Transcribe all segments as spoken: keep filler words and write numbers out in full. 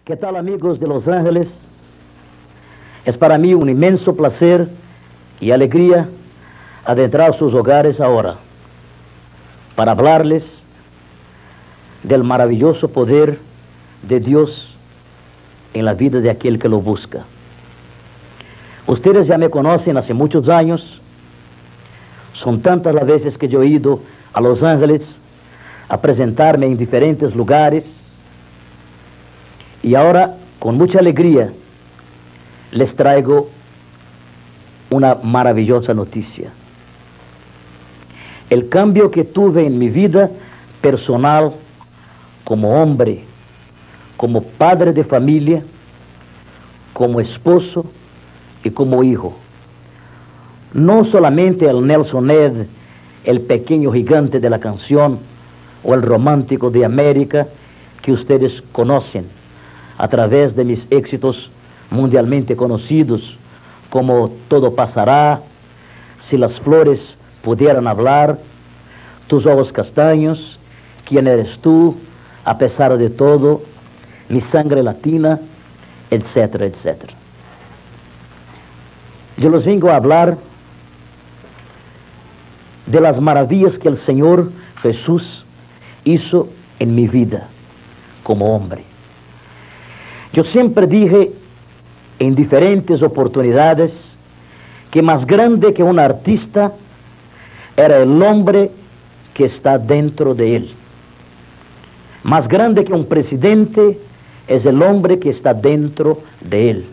¿Qué tal, amigos de Los Ángeles? Es para mí un inmenso placer y alegría adentrar sus hogares ahora para hablarles del maravilloso poder de Dios en la vida de aquel que lo busca. Ustedes ya me conocen hace muchos años. Son tantas las veces que yo he ido a Los Ángeles a presentarme en diferentes lugares. Y ahora, con mucha alegría, les traigo una maravillosa noticia. El cambio que tuve en mi vida personal como hombre, como padre de familia, como esposo y como hijo. No solamente el Nelson Ned, el pequeño gigante de la canción, o el romántico de América que ustedes conocen a través de mis éxitos mundialmente conocidos, como Todo pasará, Si las flores pudieran hablar, Tus ojos castaños, ¿Quién eres tú?, A pesar de todo, Mi sangre latina, etcétera, etcétera. Yo les vengo a hablar de las maravillas que el Señor Jesús hizo en mi vida como hombre. Yo siempre dije en diferentes oportunidades que más grande que un artista era el hombre que está dentro de él. Más grande que un presidente es el hombre que está dentro de él.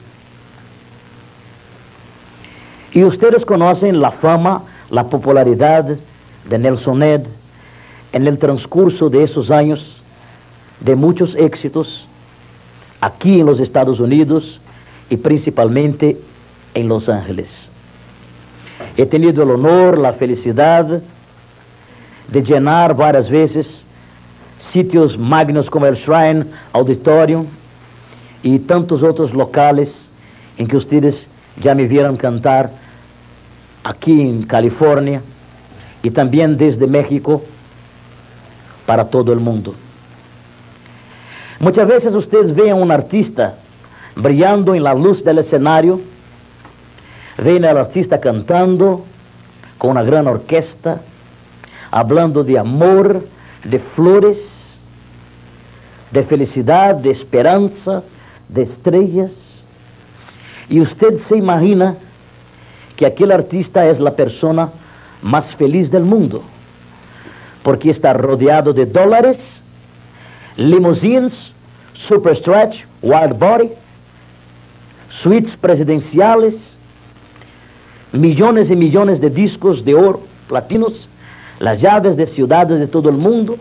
Y ustedes conocen la fama, la popularidad de Nelson Ned en el transcurso de esos años de muchos éxitos aquí en los Estados Unidos y principalmente en Los Ángeles. He tenido el honor, la felicidad de llenar varias veces sitios magnos como el Shrine Auditorium y tantos otros locales en que ustedes ya me vieron cantar aquí en California y también desde México para todo el mundo. Muchas veces ustedes ven a un artista brillando en la luz del escenario, ven al artista cantando con una gran orquesta, hablando de amor, de flores, de felicidad, de esperanza, de estrellas, y usted se imagina que aquel artista es la persona más feliz del mundo, porque está rodeado de dólares, limousines, super stretch, wide body, suites presidenciales, millones y millones de discos de oro, platinos, las llaves de ciudades de todo el mundo,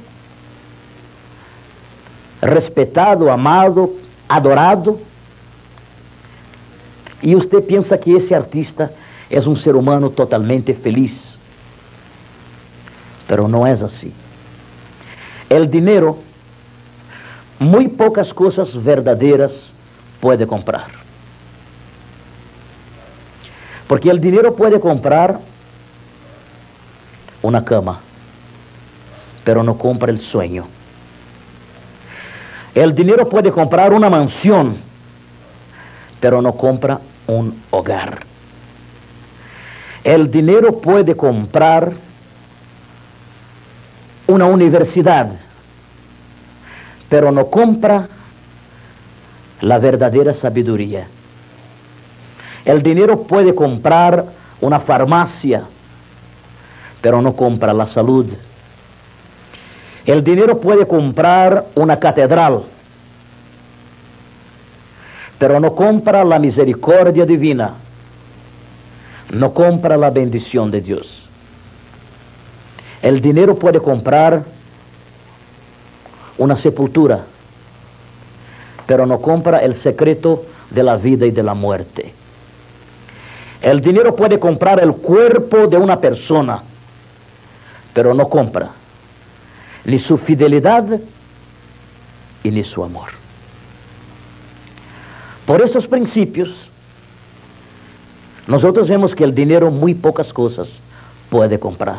respetado, amado, adorado. Y usted piensa que ese artista es un ser humano totalmente feliz. Pero no es así. El dinero, muy pocas cosas verdaderas puede comprar. Porque el dinero puede comprar una cama, pero no compra el sueño. El dinero puede comprar una mansión, pero no compra un hogar. El dinero puede comprar una universidad, pero no compra la verdadera sabiduría. El dinero puede comprar una farmacia, pero no compra la salud. El dinero puede comprar una catedral, pero no compra la misericordia divina, no compra la bendición de Dios. El dinero puede comprar una sepultura, pero no compra el secreto de la vida y de la muerte. El dinero puede comprar el cuerpo de una persona, pero no compra ni su fidelidad y ni su amor. Por estos principios, nosotros vemos que el dinero muy pocas cosas puede comprar.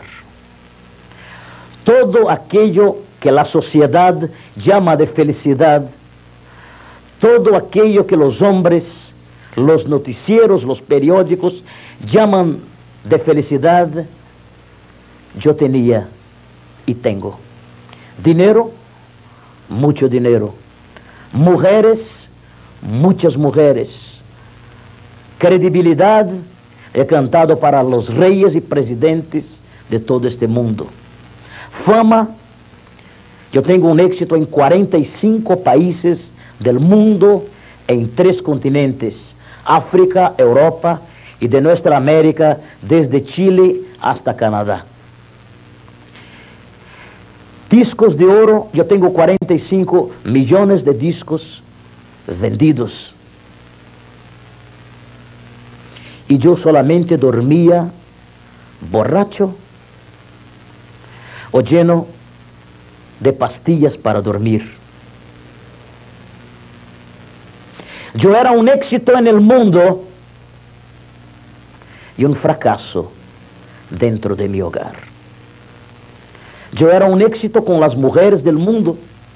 Todo aquello que la sociedad llama de felicidad, todo aquello que los hombres, los noticieros, los periódicos llaman de felicidad, yo tenía y tengo. Dinero, mucho dinero. Mujeres, muchas mujeres. Credibilidad, he cantado para los reyes y presidentes de todo este mundo. Fama, yo tengo un éxito en cuarenta y cinco países del mundo, en tres continentes, África, Europa y de nuestra América, desde Chile hasta Canadá. Discos de oro, yo tengo cuarenta y cinco millones de discos vendidos. Y yo solamente dormía borracho o lleno de pastillas para dormir. Yo era un éxito en el mundo y un fracaso dentro de mi hogar. Yo era un éxito con las mujeres del mundo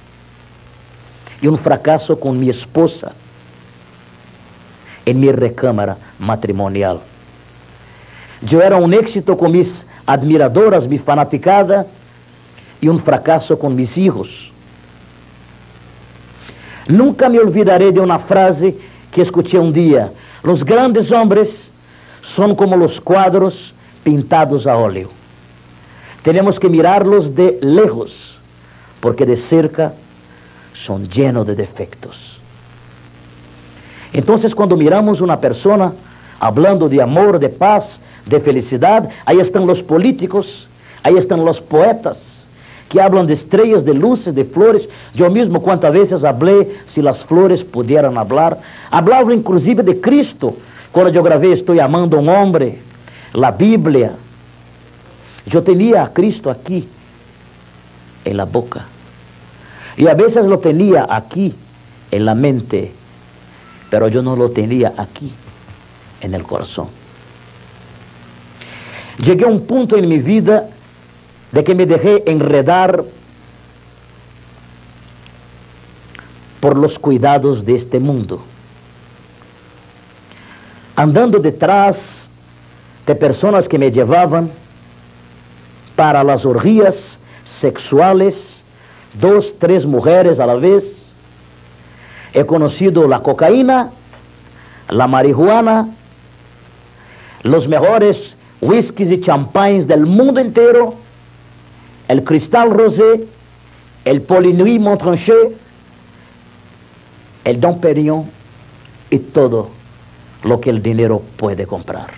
y un fracaso con mi esposa en mi recámara matrimonial. Yo era un éxito con mis admiradoras, mi fanaticada, y un fracaso con mis hijos. Nunca me olvidaré de una frase que escuché un día: los grandes hombres son como los cuadros pintados a óleo. Tenemos que mirarlos de lejos, porque de cerca son llenos de defectos. Entonces, cuando miramos una persona hablando de amor, de paz, de felicidad, ahí están los políticos, ahí están los poetas, que hablan de estrellas, de luces, de flores. Yo mismo cuántas veces hablé, si las flores pudieran hablar. Hablaba inclusive de Cristo, cuando yo grabé Estoy amando a un hombre, la Biblia. Yo tenía a Cristo aquí, en la boca. Y a veces lo tenía aquí, en la mente, pero yo no lo tenía aquí, en el corazón. Llegué a un punto en mi vida de que me dejé enredar por los cuidados de este mundo, andando detrás de personas que me llevaban para las orgías sexuales, dos, tres mujeres a la vez. He conocido la cocaína, la marihuana, los mejores whiskies y champagnes del mundo entero, el Cristal Rosé, el Polinuit Montrachet, el Dom Pérignon y todo lo que el dinero puede comprar.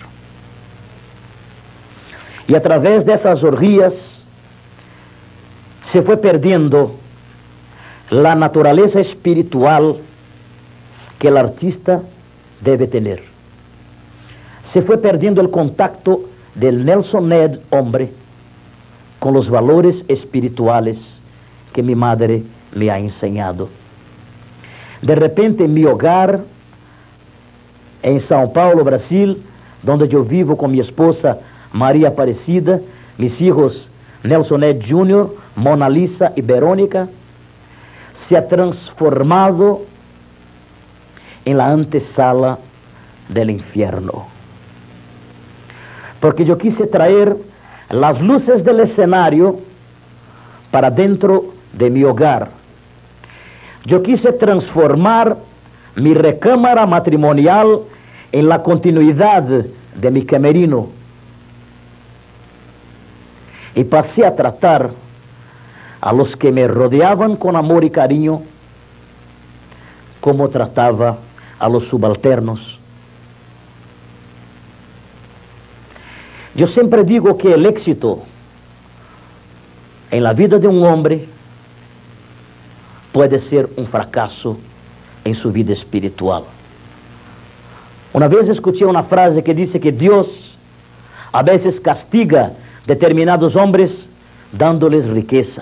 Y a través de esas orgías se fue perdiendo la naturaleza espiritual que el artista debe tener. Se fue perdiendo el contacto del Nelson Ned hombre con los valores espirituales que mi madre me ha enseñado. De repente en mi hogar, en São Paulo, Brasil, donde yo vivo con mi esposa María Aparecida, mis hijos Nelson Ned júnior, Mona Lisa y Verónica, se ha transformado en la antesala del infierno. Porque yo quise traer las luces del escenario para dentro de mi hogar. Yo quise transformar mi recámara matrimonial en la continuidad de mi camerino. Y pasé a tratar a los que me rodeaban con amor y cariño como trataba a los subalternos. Yo siempre digo que el éxito en la vida de un hombre puede ser un fracaso en su vida espiritual. Una vez escuché una frase que dice que Dios a veces castiga determinados hombres dándoles riqueza.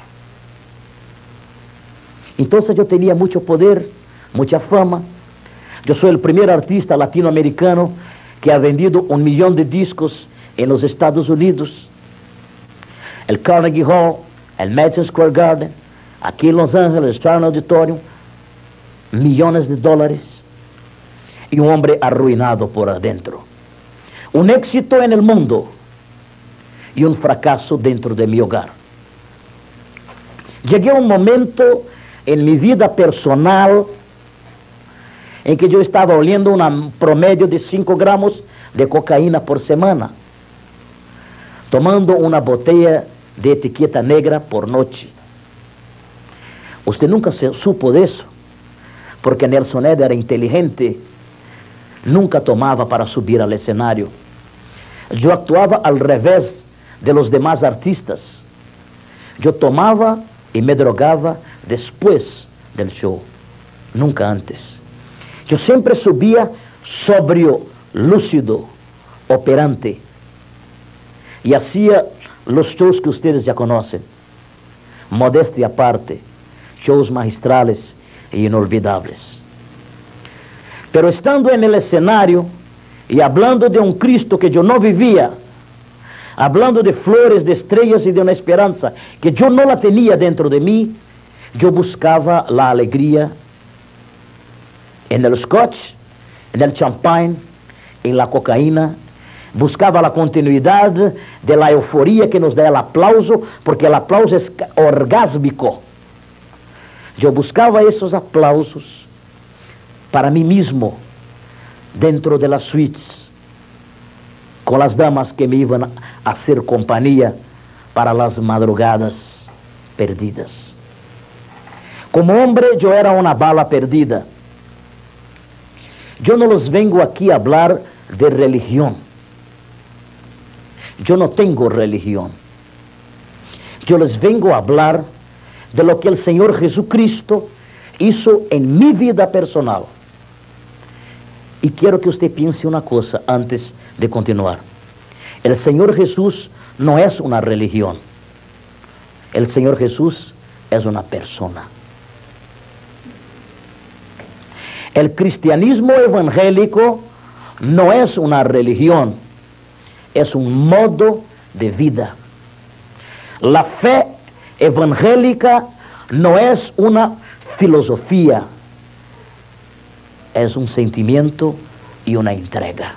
Entonces yo tenía mucho poder, mucha fama. Yo soy el primer artista latinoamericano que ha vendido un millón de discos en los Estados Unidos. El Carnegie Hall, el Madison Square Garden, aquí en Los Ángeles, el Stern Auditorium. millones de dólares y un hombre arruinado por adentro. Un éxito en el mundo y un fracaso dentro de mi hogar. Llegué a un momento en mi vida personal en que yo estaba oliendo un promedio de cinco gramos de cocaína por semana, tomando una botella de etiqueta negra por noche. Usted nunca se supo de eso, porque Nelson Ned era inteligente, nunca tomaba para subir al escenario. Yo actuaba al revés de los demás artistas. Yo tomaba y me drogaba después del show, nunca antes. Yo siempre subía sobrio, lúcido, operante, y hacía los shows que ustedes ya conocen. Modestia aparte, shows magistrales e inolvidables. Pero estando en el escenario y hablando de un Cristo que yo no vivía, hablando de flores, de estrellas y de una esperanza que yo no la tenía dentro de mí, yo buscaba la alegría en el scotch, en el champagne, en la cocaína. Buscaba la continuidad de la euforia que nos da el aplauso, porque el aplauso es orgásmico. Yo buscaba esos aplausos para mí mismo, dentro de las suites, con las damas que me iban a hacer compañía para las madrugadas perdidas. Como hombre yo era una bala perdida. Yo no les vengo aquí a hablar de religión. Yo no tengo religión. Yo les vengo a hablar de lo que el Señor Jesucristo hizo en mi vida personal. Y quiero que usted piense una cosa antes de continuar. El Señor Jesús no es una religión. El Señor Jesús es una persona. El cristianismo evangélico no es una religión, es un modo de vida. La fe evangélica no es una filosofía, es un sentimiento y una entrega.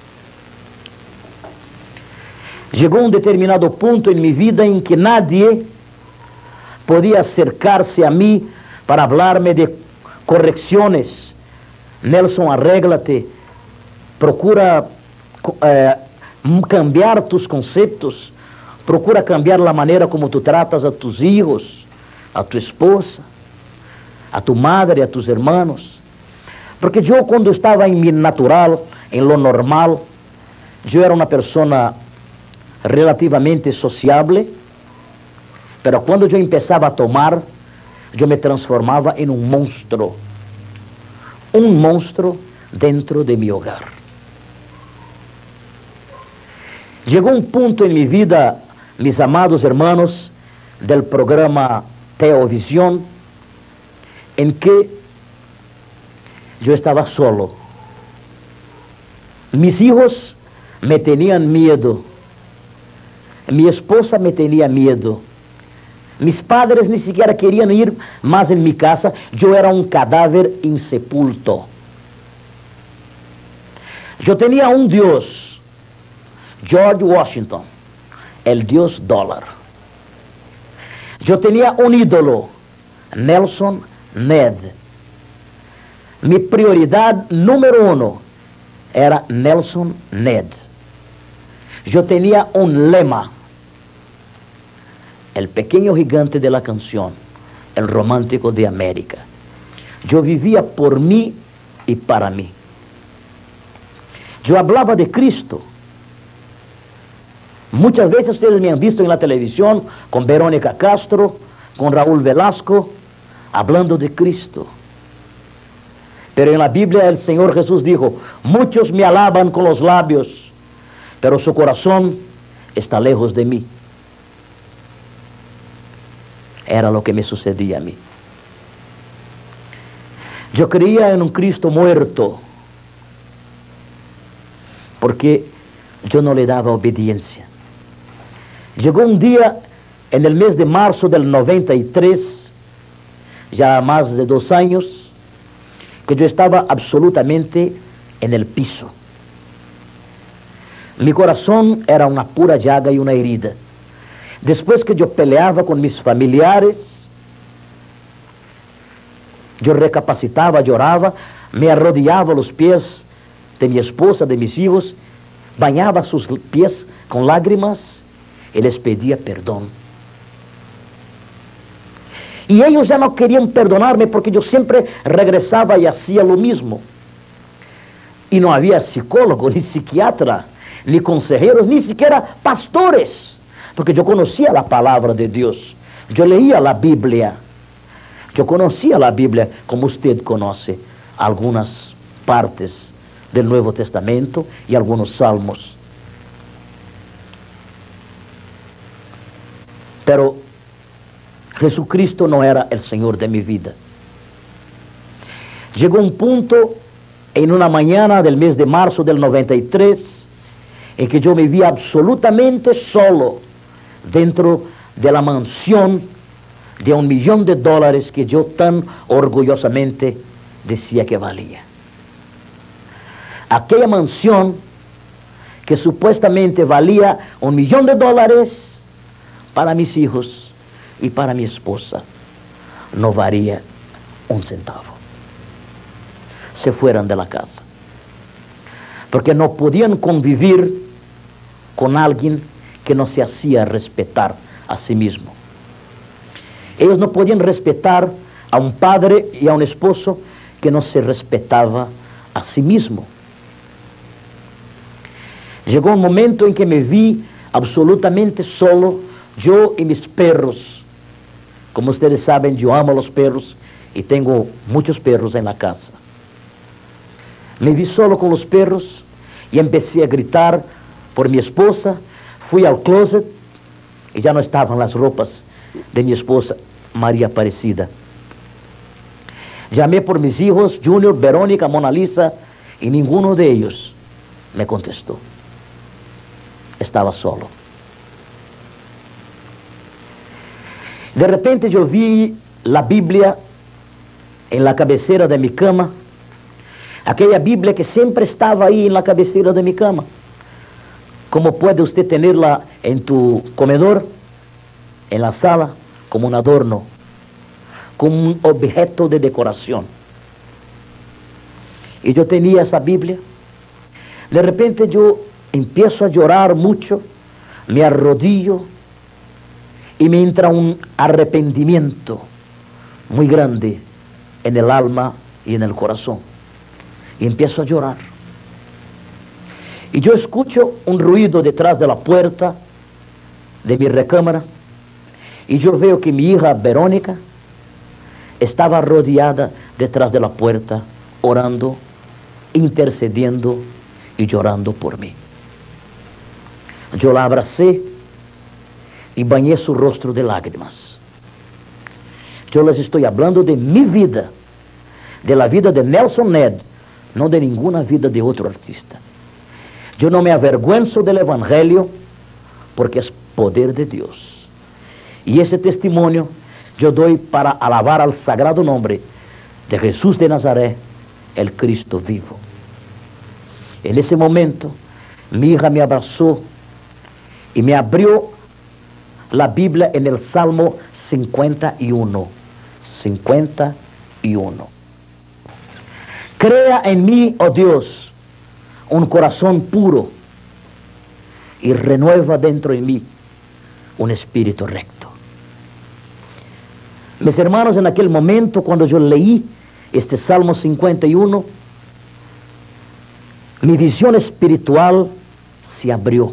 Llegó un determinado punto en mi vida en que nadie podía acercarse a mí para hablarme de correcciones. Nelson, arréglate, procura eh, cambiar tus conceptos, procura cambiar la manera como tú tratas a tus hijos, a tu esposa, a tu madre, a tus hermanos. Porque yo cuando estaba en mi natural, en lo normal, yo era una persona relativamente sociable, pero cuando yo empezaba a tomar, yo me transformaba en un monstruo. Un monstruo dentro de mi hogar. Llegó un punto en mi vida, mis amados hermanos, del programa Teovisión, en que yo estaba solo. Mis hijos me tenían miedo. Mi esposa me tenía miedo. Mis padres ni siquiera querían ir más en mi casa. Yo era un cadáver insepulto. Yo tenía un Dios, George Washington, el Dios dólar. Yo tenía un ídolo, Nelson Ned. Mi prioridad número uno era Nelson Ned. Yo tenía un lema: el pequeño gigante de la canción, el romántico de América. Yo vivía por mí y para mí. Yo hablaba de Cristo. Muchas veces ustedes me han visto en la televisión con Verónica Castro, con Raúl Velasco, hablando de Cristo. Pero en la Biblia el Señor Jesús dijo: muchos me alaban con los labios, pero su corazón está lejos de mí. Era lo que me sucedía a mí. Yo creía en un Cristo muerto, porque yo no le daba obediencia. Llegó un día, en el mes de marzo del noventa y tres, ya más de dos años, que yo estaba absolutamente en el piso. Mi corazón era una pura llaga y una herida. Después que yo peleaba con mis familiares, yo recapacitaba, lloraba, me arrodillaba a los pies de mi esposa, de mis hijos, bañaba sus pies con lágrimas y les pedía perdón. Y ellos ya no querían perdonarme porque yo siempre regresaba y hacía lo mismo. Y no había psicólogo, ni psiquiatra, ni consejeros, ni siquiera pastores, porque yo conocía la palabra de Dios. Yo leía la Biblia. Yo conocía la Biblia como usted conoce algunas partes del Nuevo Testamento y algunos salmos. Pero Jesucristo no era el Señor de mi vida. Llegó un punto en una mañana del mes de marzo del noventa y tres en que yo me vi absolutamente solo dentro de la mansión de un millón de dólares que yo tan orgullosamente decía que valía. Aquella mansión que supuestamente valía un millón de dólares para mis hijos y para mi esposa, no valía un centavo. Se fueron de la casa, porque no podían convivir con alguien que no se hacía respetar a sí mismo. Ellos no podían respetar a un padre y a un esposo que no se respetaba a sí mismo. Llegó un momento en que me vi absolutamente solo, yo y mis perros. Como ustedes saben, yo amo a los perros y tengo muchos perros en la casa. Me vi solo con los perros y empecé a gritar por mi esposa. Fui al closet y ya no estaban las ropas de mi esposa María Aparecida. Llamé por mis hijos Junior, Verónica, Mona Lisa, y ninguno de ellos me contestó. Estaba solo. De repente yo vi la Biblia en la cabecera de mi cama, aquella Biblia que siempre estaba ahí en la cabecera de mi cama. Como puede usted tenerla en tu comedor, en la sala, como un adorno, como un objeto de decoración. Y yo tenía esa Biblia. De repente yo empiezo a llorar mucho, me arrodillo y me entra un arrepentimiento muy grande en el alma y en el corazón. Y empiezo a llorar. Y yo escucho un ruido detrás de la puerta de mi recámara y yo veo que mi hija Verónica estaba rodeada detrás de la puerta, orando, intercediendo y llorando por mí. Yo la abracé y bañé su rostro de lágrimas. Yo les estoy hablando de mi vida, de la vida de Nelson Ned, no de ninguna vida de otro artista. Yo no me avergüenzo del Evangelio porque es poder de Dios. Y ese testimonio yo doy para alabar al sagrado nombre de Jesús de Nazaret, el Cristo vivo. En ese momento, mi hija me abrazó y me abrió la Biblia en el Salmo cincuenta y uno. cincuenta y uno. Crea en mí, oh Dios, un corazón puro y renueva dentro de mí un espíritu recto. Mis hermanos, en aquel momento cuando yo leí este Salmo cincuenta y uno, mi visión espiritual se abrió.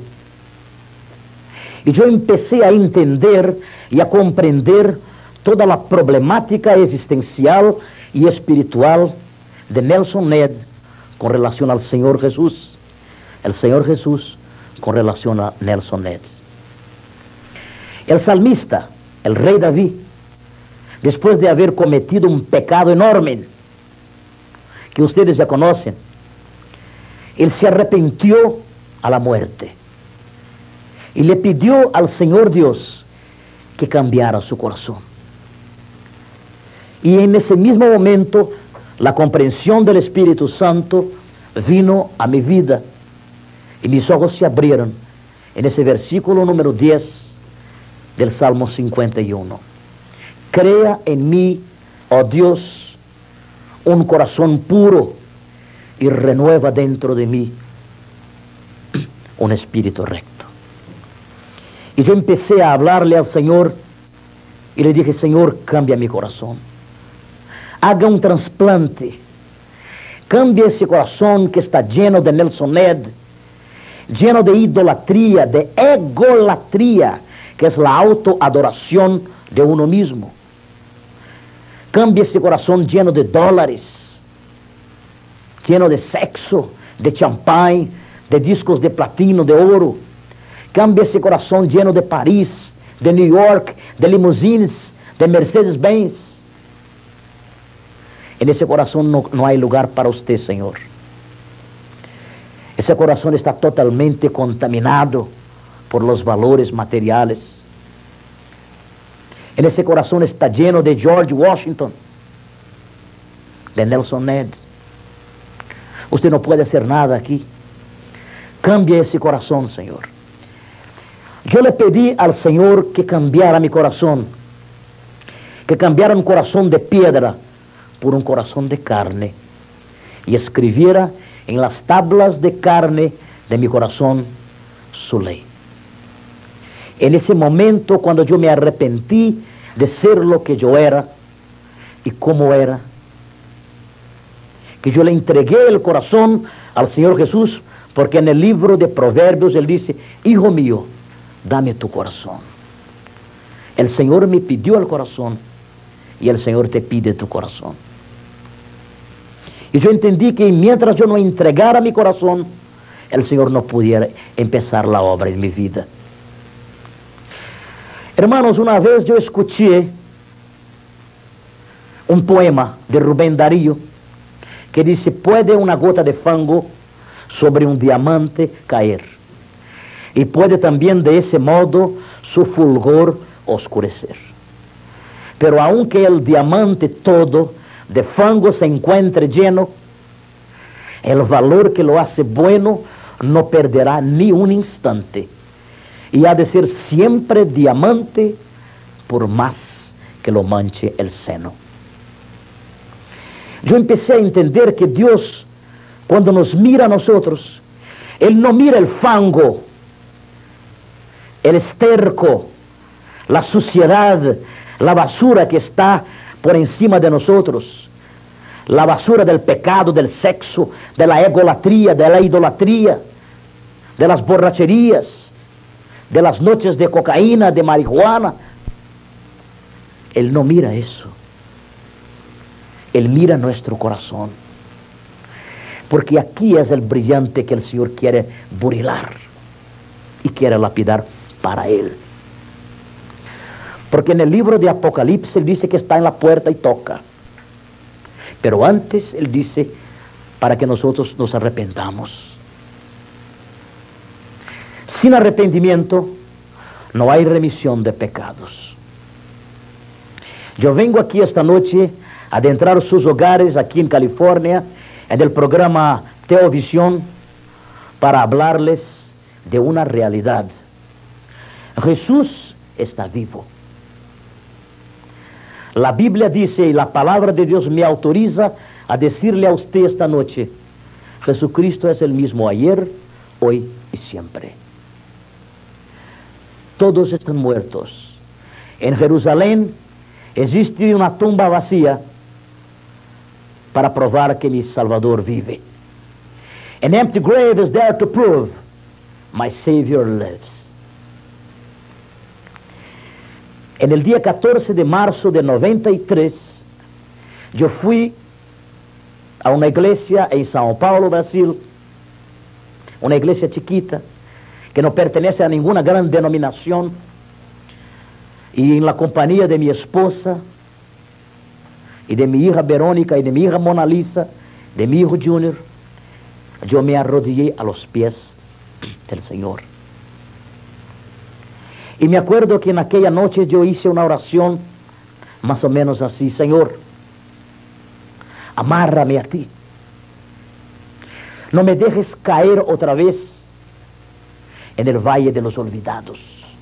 Y yo empecé a entender y a comprender toda la problemática existencial y espiritual de Nelson Ned con relación al Señor Jesús, el Señor Jesús con relación a Nelson Ned. El salmista, el rey David, después de haber cometido un pecado enorme, que ustedes ya conocen, él se arrepintió a la muerte y le pidió al Señor Dios que cambiara su corazón. Y en ese mismo momento la comprensión del Espíritu Santo vino a mi vida y mis ojos se abrieron en ese versículo número diez del Salmo cincuenta y uno. Crea en mí, oh Dios, un corazón puro y renueva dentro de mí un espíritu recto. Y yo empecé a hablarle al Señor y le dije: Señor, cambia mi corazón, haga un trasplante, cambia ese corazón que está lleno de Nelson Ned, lleno de idolatría, de egolatría, que es la autoadoración de uno mismo. Cambia ese corazón lleno de dólares, lleno de sexo, de champán, de discos de platino, de oro. Cambia ese corazón lleno de París, de New York, de limusines, de Mercedes-Benz. En ese corazón no, no hay lugar para usted, Señor. Ese corazón está totalmente contaminado por los valores materiales. En ese corazón está lleno de George Washington, de Nelson Ned. Usted no puede hacer nada aquí. Cambie ese corazón, Señor. Yo le pedí al Señor que cambiara mi corazón, que cambiara un corazón de piedra por un corazón de carne, y escribiera en las tablas de carne de mi corazón su ley. En ese momento, cuando yo me arrepentí de ser lo que yo era y cómo era, que yo le entregué el corazón al Señor Jesús, porque en el libro de Proverbios Él dice: hijo mío, dame tu corazón. El Señor me pidió el corazón y el Señor te pide tu corazón. Y yo entendí que mientras yo no entregara mi corazón, el Señor no pudiera empezar la obra en mi vida. Hermanos, una vez yo escuché un poema de Rubén Darío que dice: puede una gota de fango sobre un diamante caer, y puede también de ese modo su fulgor oscurecer. Pero aunque el diamante todo de fango se encuentre lleno, el valor que lo hace bueno no perderá ni un instante, y ha de ser siempre diamante por más que lo manche el seno. Yo empecé a entender que Dios, cuando nos mira a nosotros, Él no mira el fango, el esterco, la suciedad, la basura que está por encima de nosotros, la basura del pecado, del sexo, de la egolatría, de la idolatría, de las borracherías, de las noches de cocaína, de marihuana. Él no mira eso. Él mira nuestro corazón, porque aquí es el brillante que el Señor quiere burilar y quiere lapidar para Él. Porque en el libro de Apocalipsis Él dice que está en la puerta y toca. Pero antes Él dice para que nosotros nos arrepentamos. Sin arrepentimiento no hay remisión de pecados. Yo vengo aquí esta noche a adentrar sus hogares aquí en California, en el programa Teovisión, para hablarles de una realidad. Jesús está vivo. La Biblia dice, y la palabra de Dios me autoriza a decirle a usted esta noche: Jesucristo es el mismo ayer, hoy y siempre. Todos están muertos. En Jerusalén existe una tumba vacía para probar que mi Salvador vive. An empty grave is there to prove my Savior lives. En el día catorce de marzo de noventa y tres, yo fui a una iglesia en São Paulo, Brasil, una iglesia chiquita, que no pertenece a ninguna gran denominación, y en la compañía de mi esposa, y de mi hija Verónica, y de mi hija Mona Lisa, de mi hijo Junior, yo me arrodillé a los pies del Señor. Y me acuerdo que en aquella noche yo hice una oración más o menos así: Señor, Amárrame a ti. No me dejes caer otra vez en el valle de los olvidados.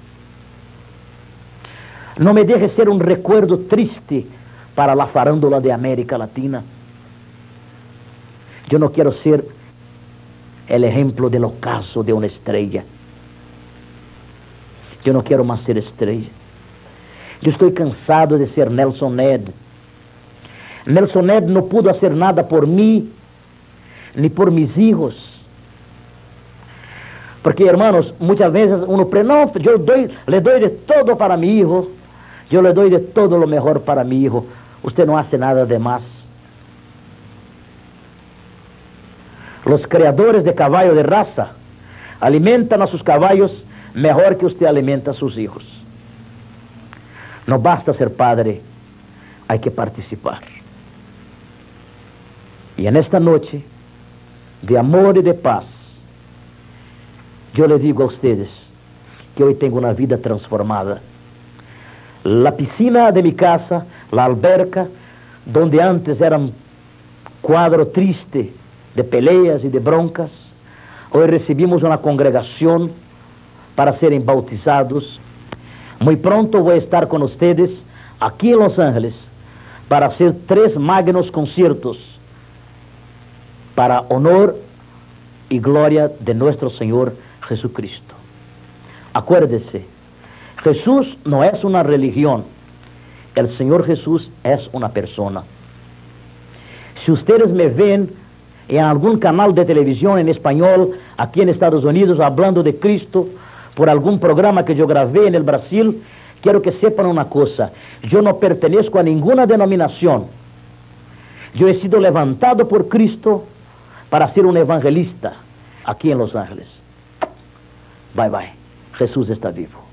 No me dejes ser un recuerdo triste para la farándula de América Latina. Yo no quiero ser el ejemplo del ocaso de una estrella. Yo no quiero más ser estrella. Yo estoy cansado de ser Nelson Ned. Nelson Ned no pudo hacer nada por mí, ni por mis hijos. Porque, hermanos, muchas veces uno pre no, yo doy, le doy de todo para mi hijo. Yo le doy de todo lo mejor para mi hijo. Usted no hace nada de más. Los criadores de caballo de raza alimentan a sus caballos mejor que usted alimenta a sus hijos. No basta ser padre, hay que participar. Y en esta noche de amor y de paz, yo le digo a ustedes que hoy tengo una vida transformada. La piscina de mi casa, la alberca, donde antes era un cuadro triste de peleas y de broncas, hoy recibimos una congregación para serem bautizados. Muy pronto voy a estar con ustedes aquí en Los Ángeles para hacer tres magnos conciertos para honor y gloria de nuestro Señor Jesucristo. Acuérdese, Jesús no es una religión, el Señor Jesús es una persona. Si ustedes me ven en algún canal de televisión en español aquí en Estados Unidos hablando de Cristo, por algún programa que yo grabé en el Brasil, quiero que sepan una cosa: yo no pertenezco a ninguna denominación. Yo he sido levantado por Cristo para ser un evangelista aquí en Los Ángeles. Bye bye. Jesús está vivo.